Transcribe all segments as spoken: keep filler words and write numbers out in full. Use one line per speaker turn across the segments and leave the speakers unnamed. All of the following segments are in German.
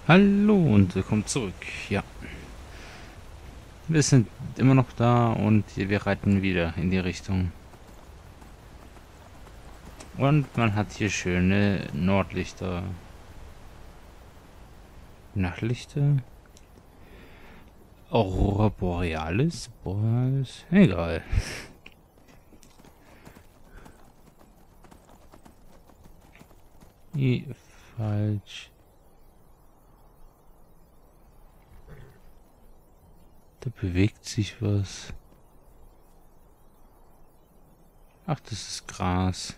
Hallo und willkommen zurück. Ja, wir sind immer noch da und wir reiten wieder in die Richtung. Und man hat hier schöne Nordlichter. Nachtlichter? Aurora Borealis? Borealis? Egal. I, falsch. Da bewegt sich was. Ach, das ist Gras.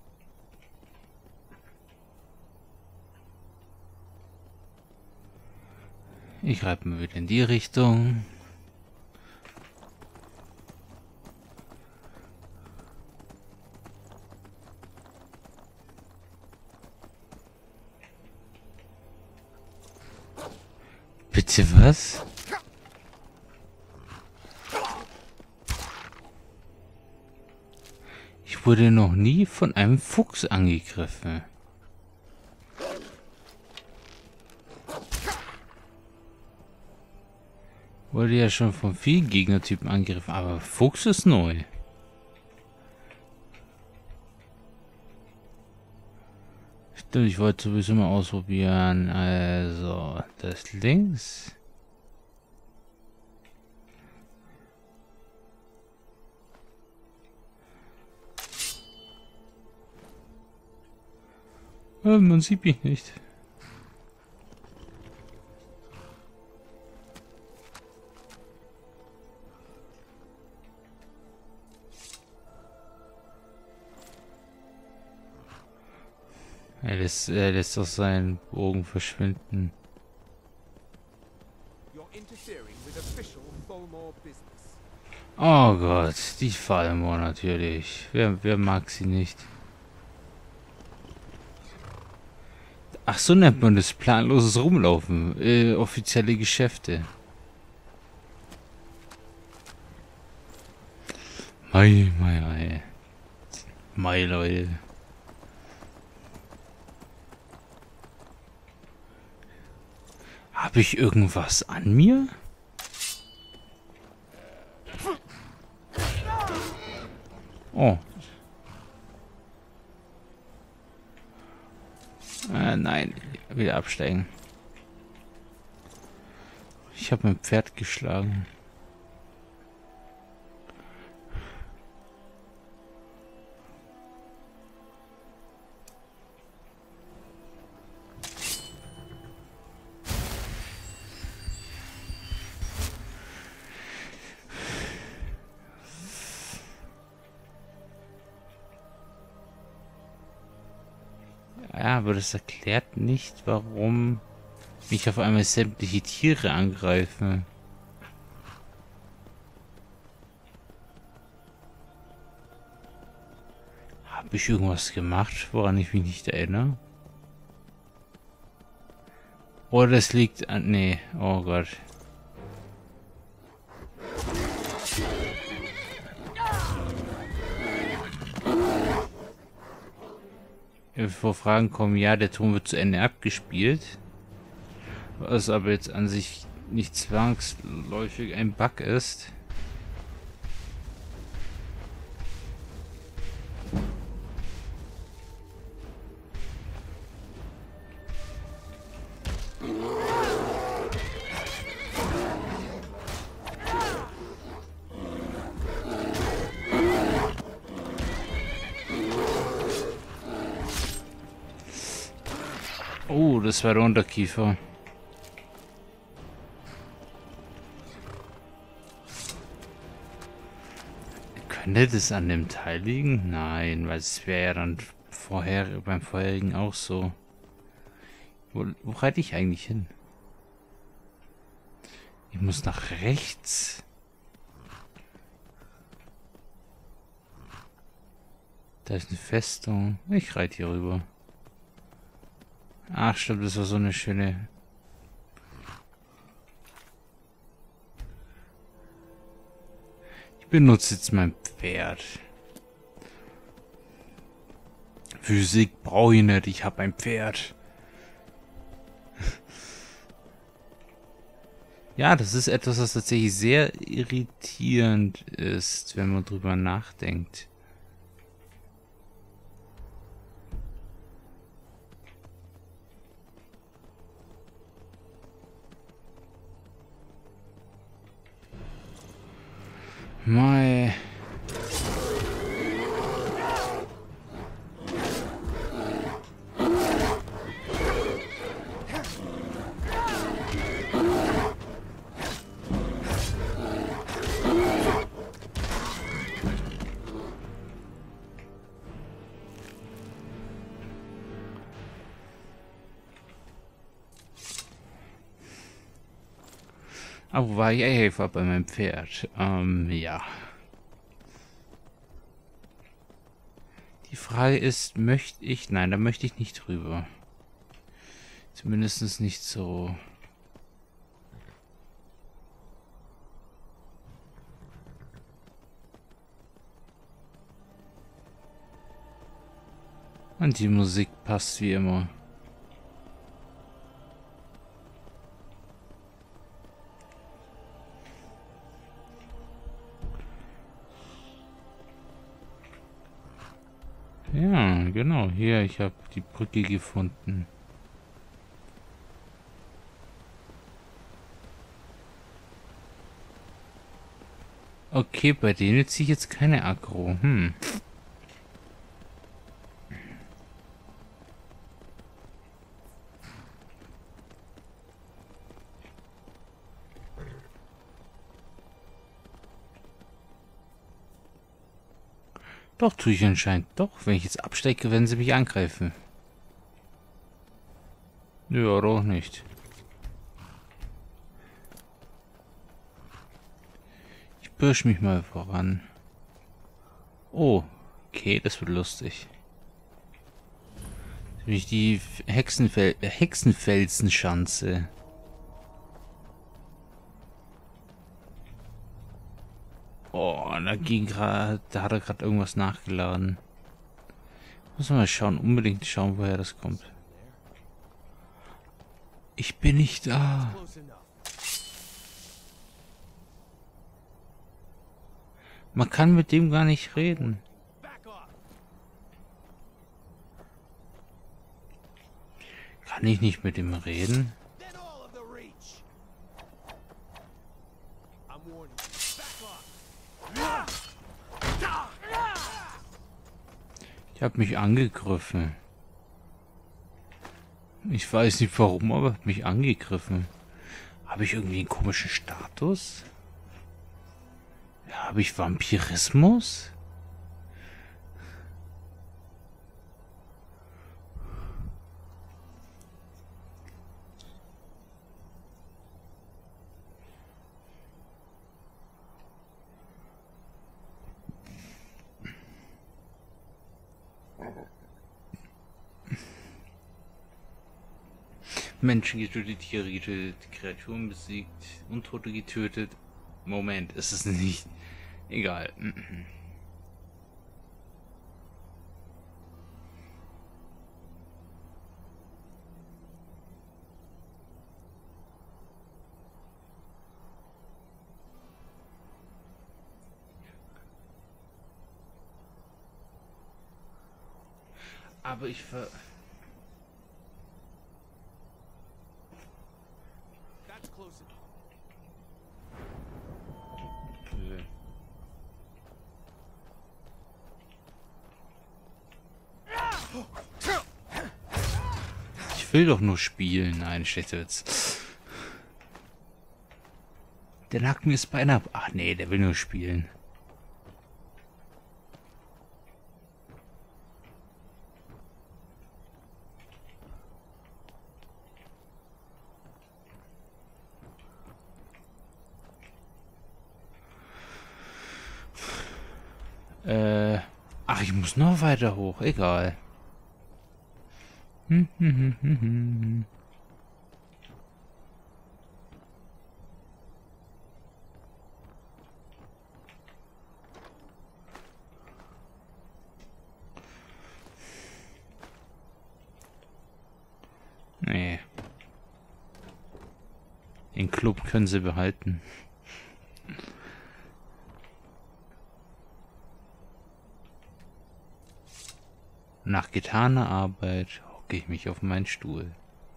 Ich reite mal wieder in die Richtung. Bitte was? Ich wurde noch nie von einem Fuchs angegriffen. Wurde ja schon von vielen Gegnertypen angegriffen, aber Fuchs ist neu. Stimmt, ich wollte sowieso mal ausprobieren. Also, das links. Oh, man sieht mich nicht. Er lässt, er lässt doch seinen Bogen verschwinden. Oh Gott, die Falmor natürlich. Wer, wer mag sie nicht? Ach, so nennt man das planloses Rumlaufen. Äh, offizielle Geschäfte. Mei, mei, mei. Mei, Leute. Habe ich irgendwas an mir? Oh. Äh, nein, wieder absteigen. Ich habe mein Pferd geschlagen. Ja, aber das erklärt nicht, warum mich auf einmal sämtliche Tiere angreifen. Habe ich irgendwas gemacht, woran ich mich nicht erinnere? Oder das liegt an... Nee, oh Gott. Bevor Fragen kommen, ja, der Ton wird zu Ende abgespielt. Was aber jetzt an sich nicht zwangsläufig ein Bug ist. Oh, das war der Unterkiefer. Könnte das an dem Teil liegen? Nein, weil es wäre ja dann vorher beim vorherigen auch so. Wo, wo reite ich eigentlich hin? Ich muss nach rechts. Da ist eine Festung. Ich reite hier rüber. Ach stimmt, das war so eine schöne... Ich benutze jetzt mein Pferd. Physik brauche ich nicht, ich habe ein Pferd. Ja, das ist etwas, was tatsächlich sehr irritierend ist, wenn man drüber nachdenkt. Mei. Ah, wo war ich? Ey, ich war bei meinem Pferd. Ähm, ja. Die Frage ist, möchte ich... Nein, da möchte ich nicht drüber. Zumindest nicht so... Und die Musik passt wie immer. Ja, genau. Hier, ich habe die Brücke gefunden. Okay, bei denen ziehe ich jetzt keine Aggro. Hm. Doch, tue ich anscheinend. Doch, wenn ich jetzt abstecke, werden sie mich angreifen. Ja, doch nicht. Ich pirsch mich mal voran. Oh, okay, das wird lustig. Nämlich die Hexenfel äh, Hexenfelsenschanze. Oh, da ging gerade, da hat er gerade irgendwas nachgeladen. Muss mal schauen, unbedingt schauen, woher das kommt. Ich bin nicht da. Man kann mit dem gar nicht reden. Kann ich nicht mit ihm reden? Ich habe mich angegriffen. Ich weiß nicht warum, aber hat mich angegriffen. Habe ich irgendwie einen komischen Status? Ja, habe ich Vampirismus? Menschen getötet, Tiere getötet, Kreaturen besiegt, Untote getötet. Moment, ist es nicht. Egal. Aber ich ver... Ich will doch nur spielen. Nein, schlechter Witz. Der nackt mir das Bein ab. Ach nee, der will nur spielen. Äh, ach, ich muss noch weiter hoch. Egal. Hm, hm, hm, hm, hm. Nee. Den Club können sie behalten. Nach getaner Arbeit hocke ich mich auf meinen Stuhl.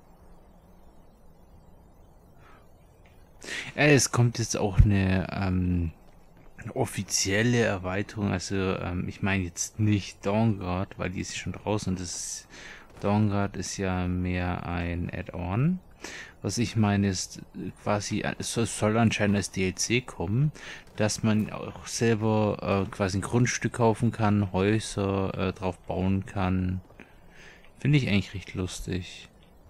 Ja, es kommt jetzt auch eine ähm, offizielle Erweiterung, also ähm, ich meine jetzt nicht Dawnguard, weil die ist schon draußen und das Dawnguard ist ja mehr ein Add-on. Was ich meine ist quasi, es soll anscheinend als D L C kommen, dass man auch selber äh, quasi ein Grundstück kaufen kann, Häuser äh, drauf bauen kann. Finde ich eigentlich recht lustig.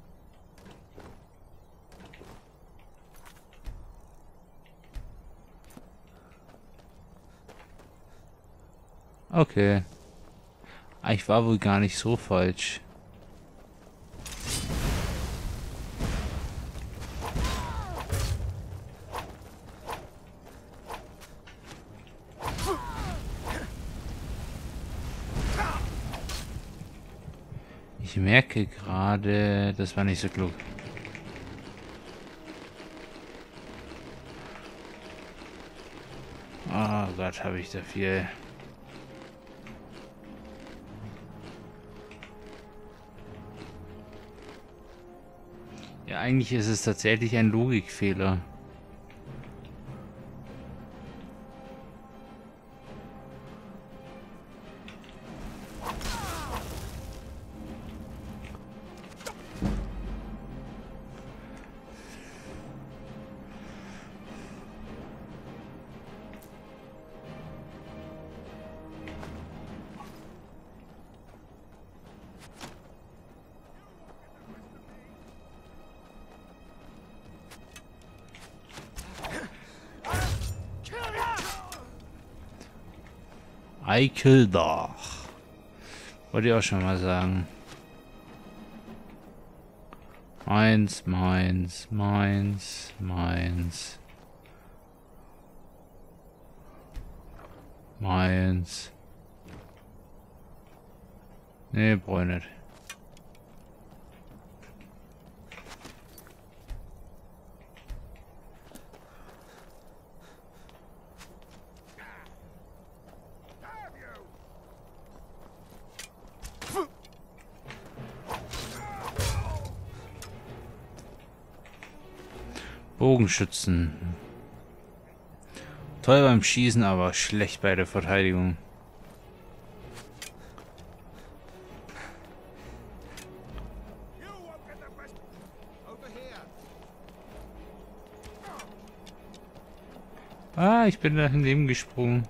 Okay. Ich war wohl gar nicht so falsch. Ich merke gerade, das war nicht so klug. Oh Gott, habe ich da viel. Ja, eigentlich ist es tatsächlich ein Logikfehler. Eikeldach. Wollte ich auch schon mal sagen. Meins, meins, meins, meins. Meins. Nee, brauch ich nicht. Bogenschützen. Toll beim Schießen, aber schlecht bei der Verteidigung. Ah, ich bin da daneben gesprungen.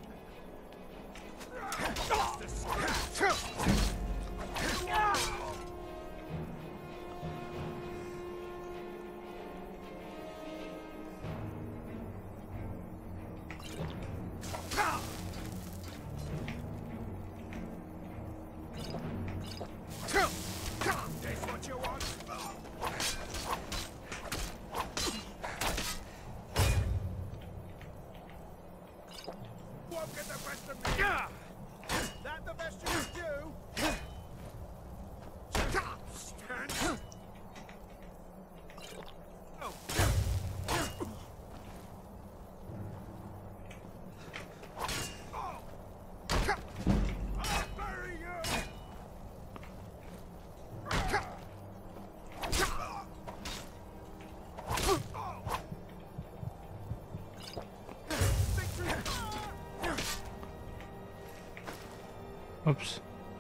Ups.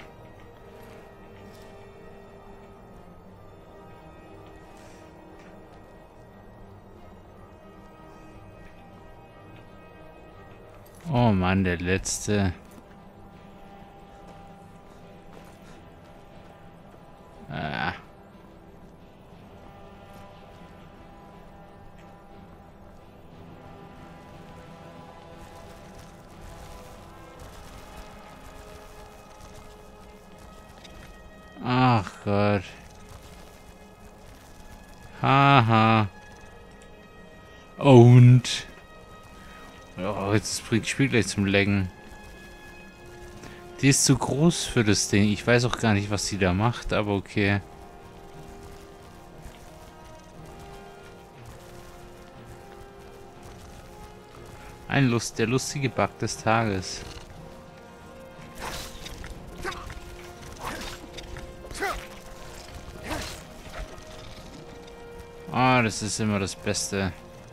Oh Mann, der letzte. Ah. Ach Gott. Haha. Und. Oh, jetzt bringt das Spiel gleich zum Laggen. Die ist zu groß für das Ding. Ich weiß auch gar nicht, was sie da macht, aber okay. Ein Lust, der lustige Bug des Tages. Ah, das ist immer das Beste.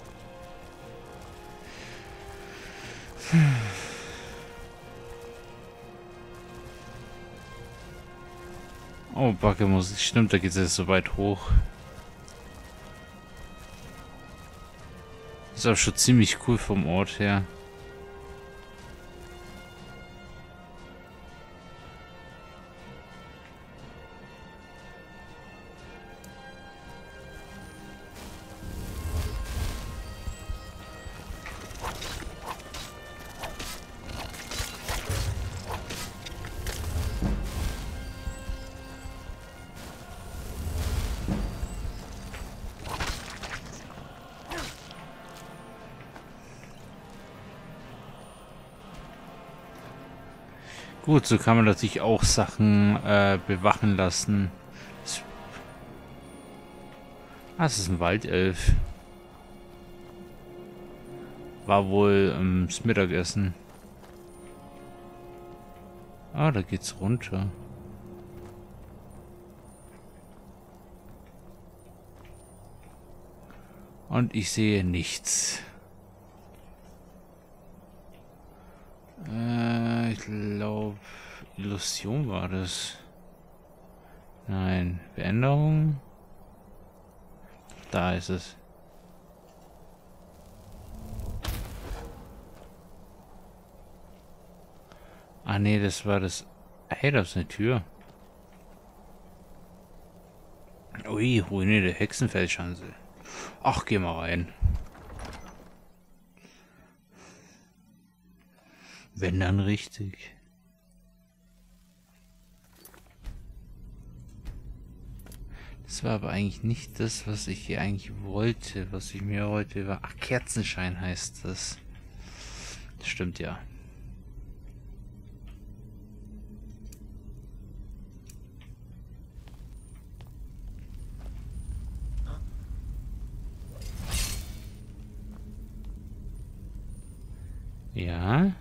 Oh, Backe muss. Stimmt, da geht es jetzt so weit hoch. Ist auch schon ziemlich cool vom Ort her. Gut, so kann man natürlich auch Sachen äh, bewachen lassen. Das, ah, das ist ein Waldelf. War wohl ähm, das Mittagessen. Ah, da geht's runter. Und ich sehe nichts. Äh, ich glaube, Illusion war das. Nein, Veränderung. Da ist es. Ah nee, das war das. Hey, das ist eine Tür. Ui, Ruine der Hexenfeldschanze. Ach, geh mal rein. Wenn dann richtig. Das war aber eigentlich nicht das, was ich hier eigentlich wollte, was ich mir heute war. Ach, Kerzenschein heißt das. Das stimmt ja. Ja.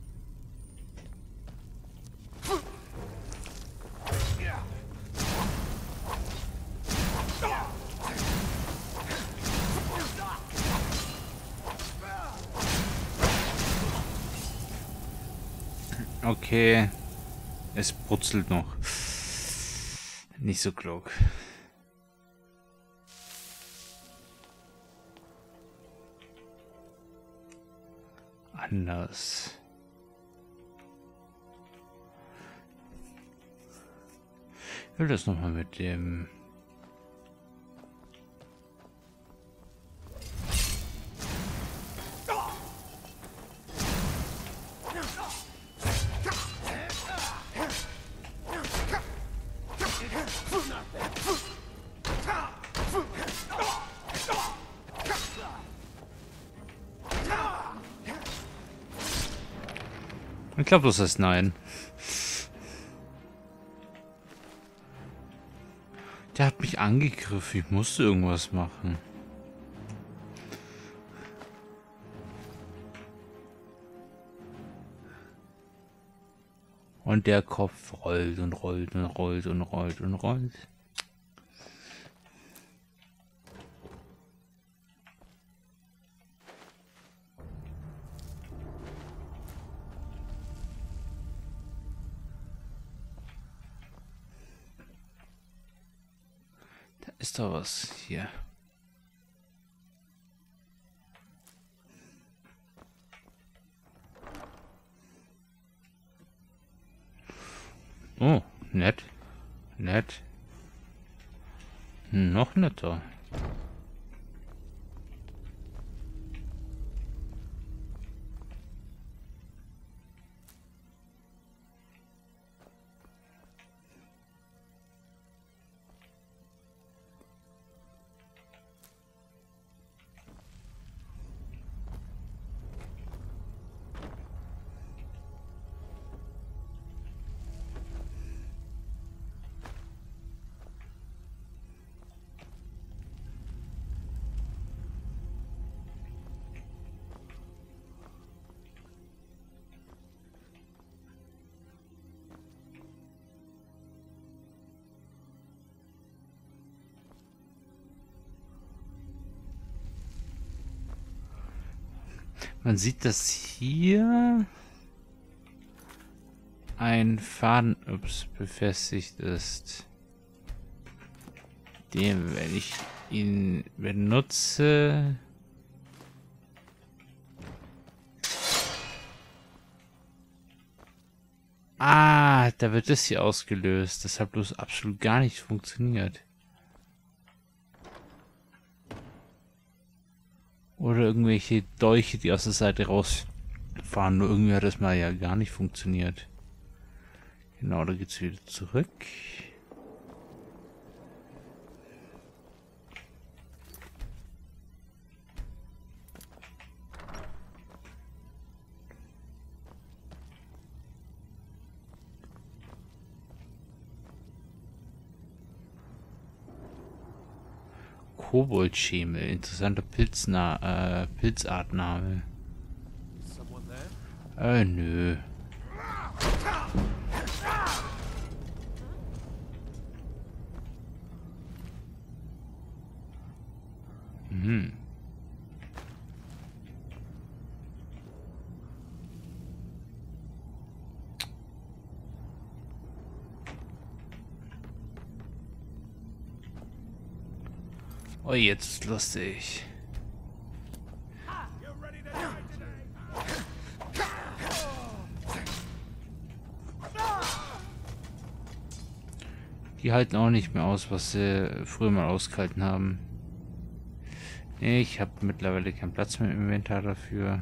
Okay. Es brutzelt noch. Nicht so klug. Anders. Ich will das nochmal mit dem... Ich glaube, das ist nein. Der hat mich angegriffen. Ich musste irgendwas machen. Und der Kopf rollt und rollt und rollt und rollt und rollt. Da ist doch was hier. Oh, nett. Nett. Noch netter. Man sieht, dass hier ein Faden ups, befestigt ist. Den, wenn ich ihn benutze... Ah, da wird das hier ausgelöst. Das hat bloß absolut gar nicht funktioniert. Oder irgendwelche Dolche, die aus der Seite rausfahren. Nur irgendwie hat das mal ja gar nicht funktioniert. Genau, da geht's wieder zurück. Koboldschemel, interessanter Pilzna äh, Pilzartname. Äh, nö. Hm. Oh, jetzt ist lustig. Die halten auch nicht mehr aus, was sie früher mal ausgehalten haben. Ich habe mittlerweile keinen Platz mehr im Inventar dafür.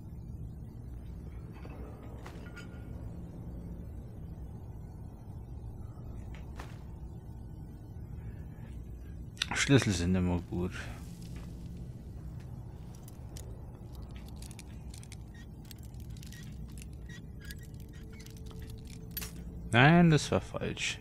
Schlüssel sind immer gut. Nein, das war falsch.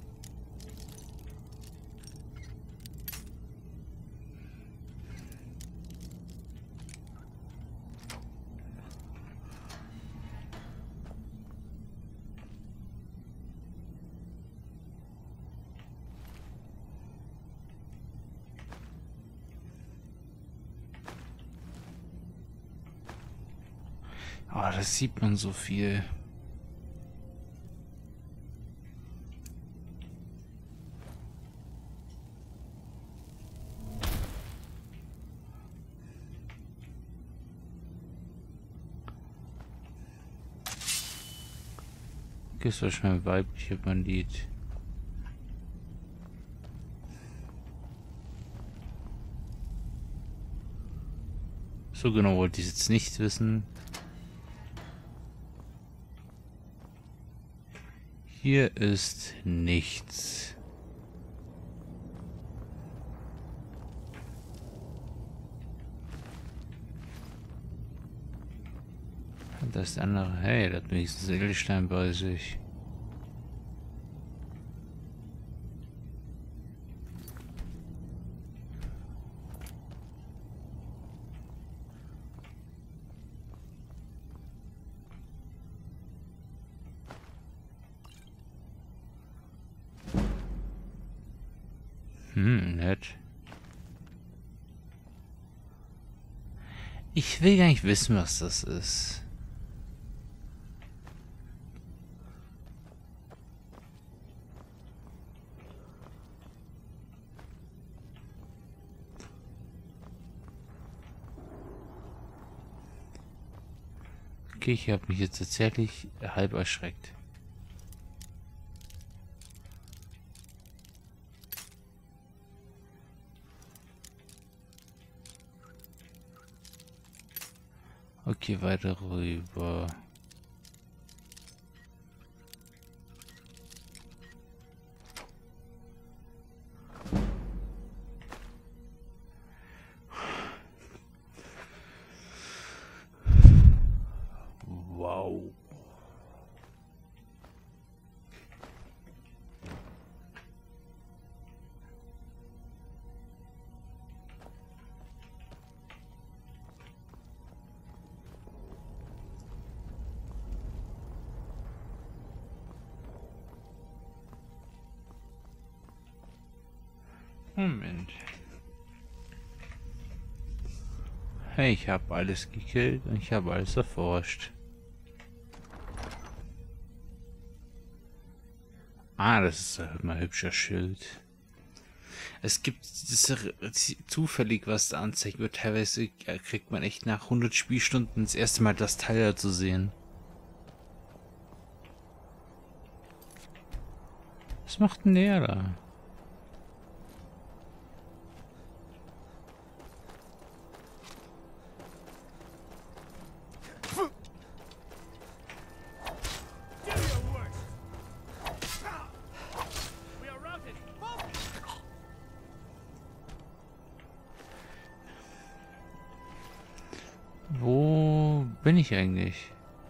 Oh, das sieht man so viel. Gibt's wahrscheinlich weibliche Bandit. So genau wollte ich jetzt nicht wissen. Hier ist nichts. Das ist der andere. Hey, das hat wenigstens Edelstein bei sich. Hm, nett. Ich will gar nicht wissen, was das ist. Okay, ich habe mich jetzt tatsächlich halb erschreckt. Okay, weiter rüber. Wow. Moment. Hey, ich habe alles gekillt und ich habe alles erforscht. Ah, das ist halt mal ein hübscher Schild. Es gibt diese, zufällig, was da anzeigt wird. Teilweise kriegt man echt nach hundert Spielstunden das erste Mal das Teil da zu sehen. Was macht denn der da? Wo bin ich eigentlich?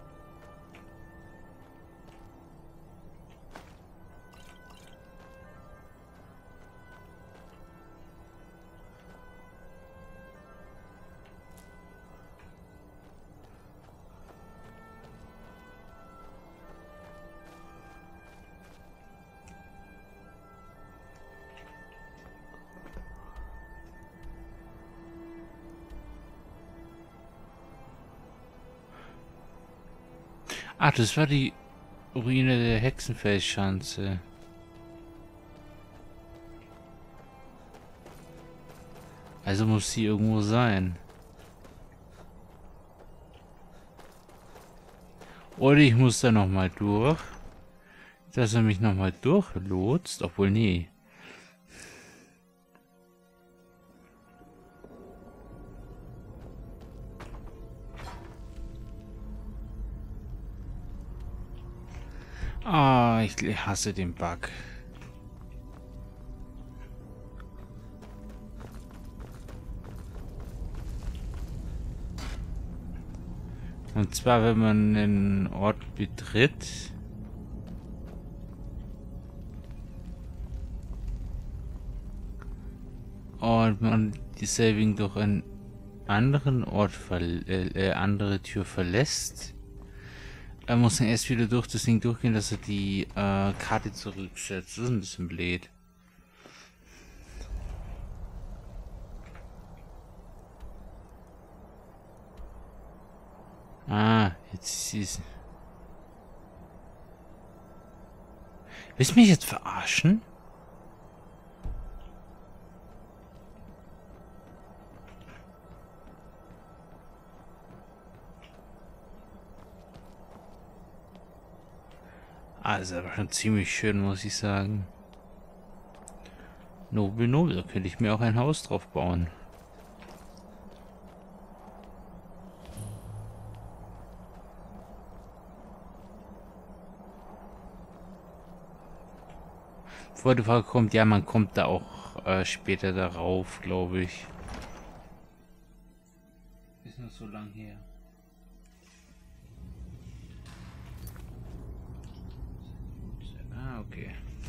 Ah, das war die Ruine der Hexenfelsschanze. Also muss sie irgendwo sein. Oder ich muss da nochmal durch. Dass er mich nochmal durchlotst. Obwohl, nee. Ah, ich hasse den Bug. Und zwar, wenn man einen Ort betritt, und man dieselben durch einen anderen Ort, verl äh, andere Tür verlässt, er muss dann erst wieder durch das Ding durchgehen, dass er die äh, Karte zurücksetzt. Das ist ein bisschen blöd. Ah, jetzt ist... Willst du mich jetzt verarschen? Also, aber schon ziemlich schön, muss ich sagen. Nobel, nobel, da könnte ich mir auch ein Haus drauf bauen. Bevor die Frage kommt, ja, man kommt da auch äh, später darauf, glaube ich. Ist noch so lang her. Ah, okay.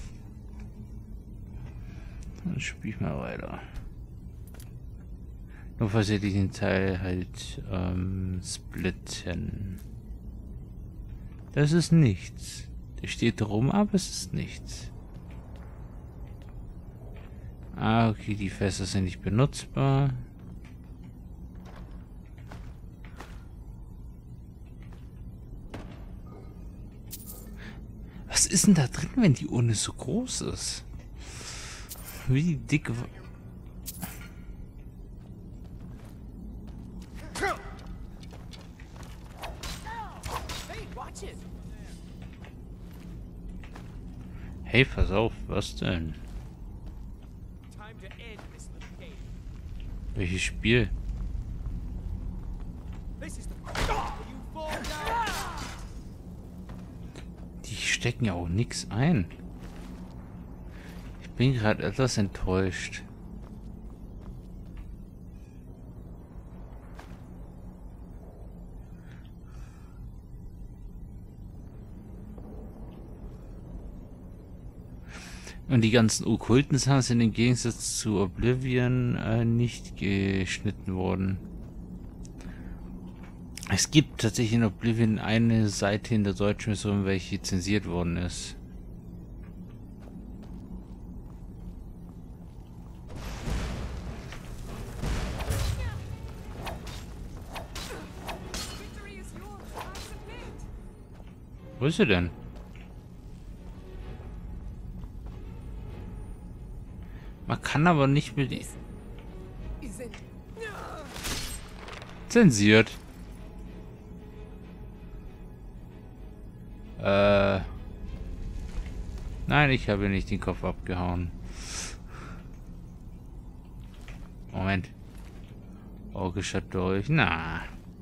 Dann spiel ich mal weiter. Nur falls ihr diesen Teil halt ähm, splitten. Das ist nichts. Der steht rum, aber es ist nichts. Ah, okay, die Fässer sind nicht benutzbar. Was ist denn da drin, wenn die Urne so groß ist? Wie dick... Hey, pass auf, was denn? Welches Spiel? Die stecken ja auch nichts ein. Ich bin gerade etwas enttäuscht. Und die ganzen okkulten Sachen sind im Gegensatz zu Oblivion äh, nicht geschnitten worden. Es gibt tatsächlich in Oblivion eine Seite in der deutschen Version, welche zensiert worden ist. Wo ist sie denn? Man kann aber nicht mit...
Wir sind.
Zensiert. Äh... Nein, ich habe nicht den Kopf abgehauen. Moment. Auge schaut durch. Na.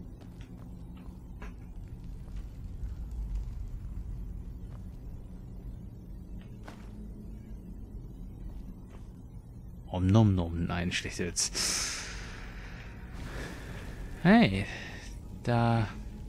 Om nom nom. Nein, schlechter Witz. Hey. Da.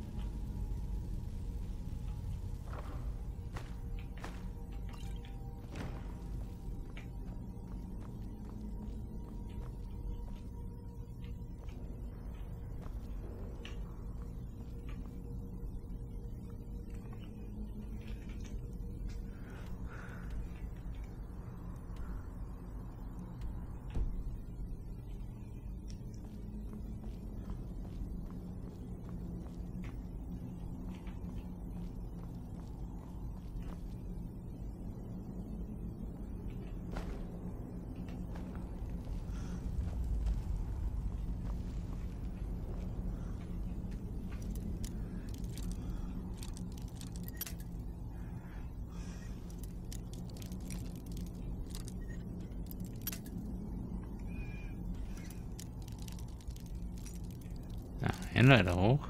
Ja, Händler hoch.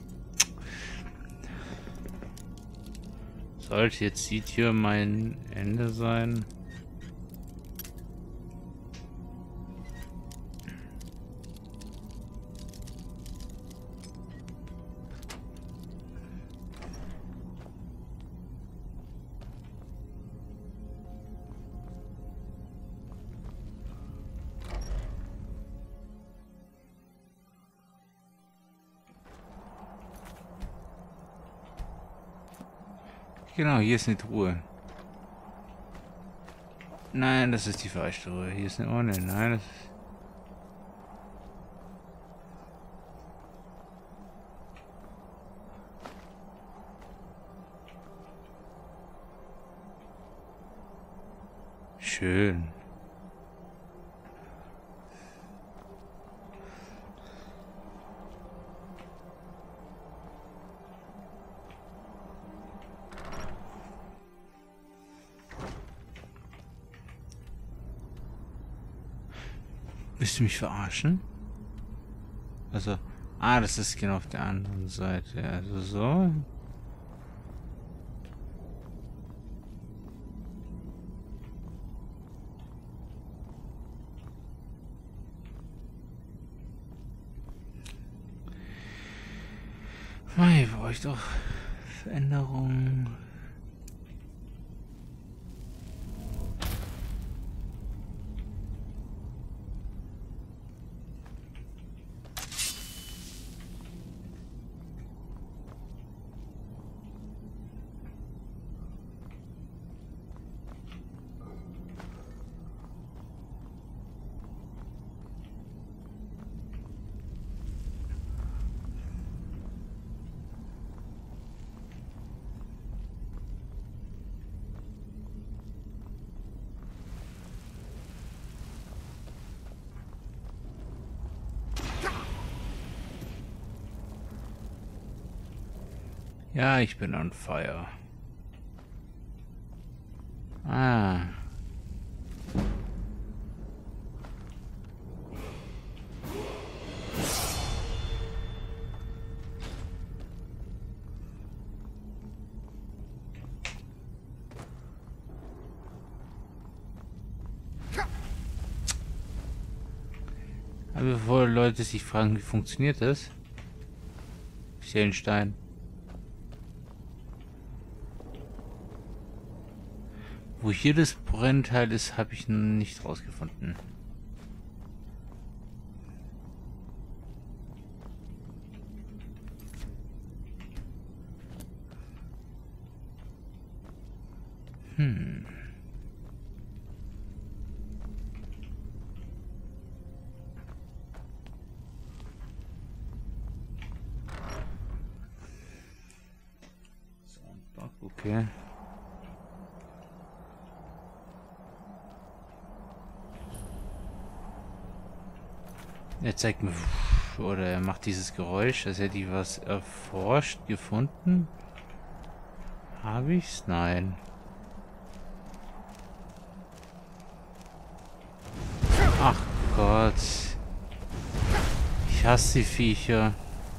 Sollte jetzt die Tür mein Ende sein? Genau, hier ist eine Truhe. Nein, das ist die falsche Truhe. Hier ist eine Urne. Nein, das ist... Schön. Willst du mich verarschen? Also, ah, das ist genau auf der anderen Seite. Also so. Mei, brauche ich doch Veränderungen. Ja, ich bin on fire. Ah. Aber bevor Leute sich fragen, wie funktioniert das? Ich sehe einen Stein. Wo hier das Brennteil ist, habe ich noch nicht rausgefunden. Hm. Okay. Er zeigt mir, oder er macht dieses Geräusch, als hätte ich was erforscht, gefunden. Habe ich's? Nein. Ach Gott. Ich hasse die Viecher.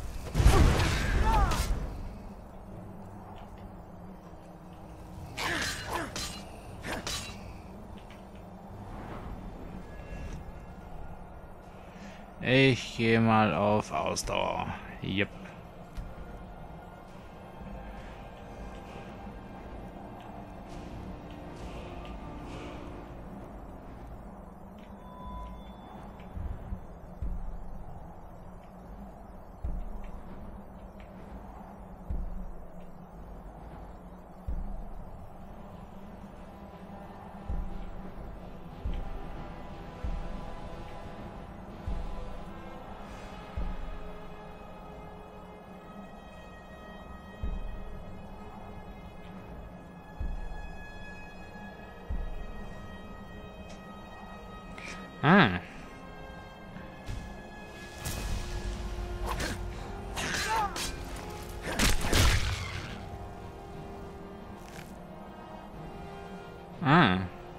Ich gehe mal auf Ausdauer. Yep. Ah. Ah.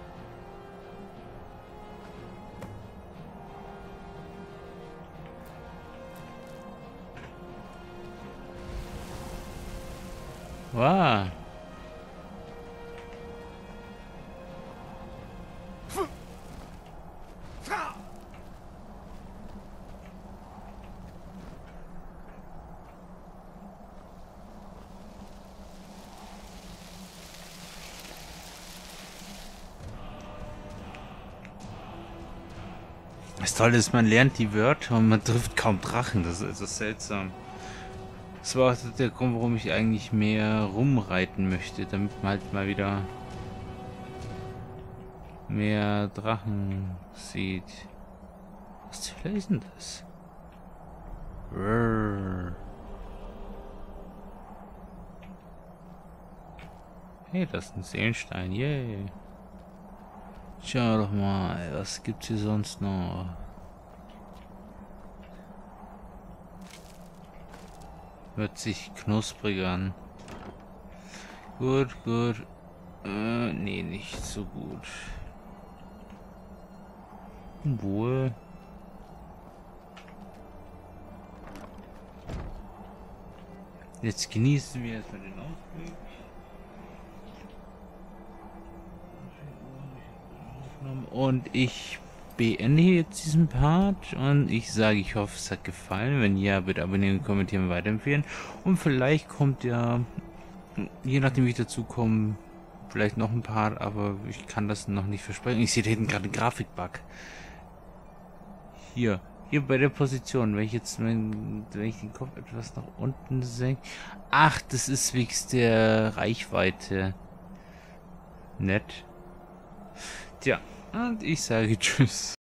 Wow. Das Tolle ist, man lernt die Wörter und man trifft kaum Drachen. Das ist, das ist seltsam. Das war auch der Grund, warum ich eigentlich mehr rumreiten möchte, damit man halt mal wieder mehr Drachen sieht. Was zur Hölle ist denn das? Rrrr. Hey, das ist ein Seelenstein, yay. Schau doch mal, was gibt's hier sonst noch? Hört sich knusprig an. Gut, gut. Äh, nee, nicht so gut. Wohl. Jetzt genießen wir erstmal den Ausblick. Und ich beende jetzt diesen Part und ich sage, ich hoffe, es hat gefallen. Wenn ja, bitte abonnieren, kommentieren, weiterempfehlen. Und vielleicht kommt ja, je nachdem wie ich dazu komme, vielleicht noch ein Part, aber ich kann das noch nicht versprechen. Ich sehe da hinten gerade einen Grafikbug. Hier, hier bei der Position, wenn ich jetzt, wenn, wenn ich den Kopf etwas nach unten senke. Ach, das ist wegen der Reichweite. Nett. Tja, und ich sage Tschüss.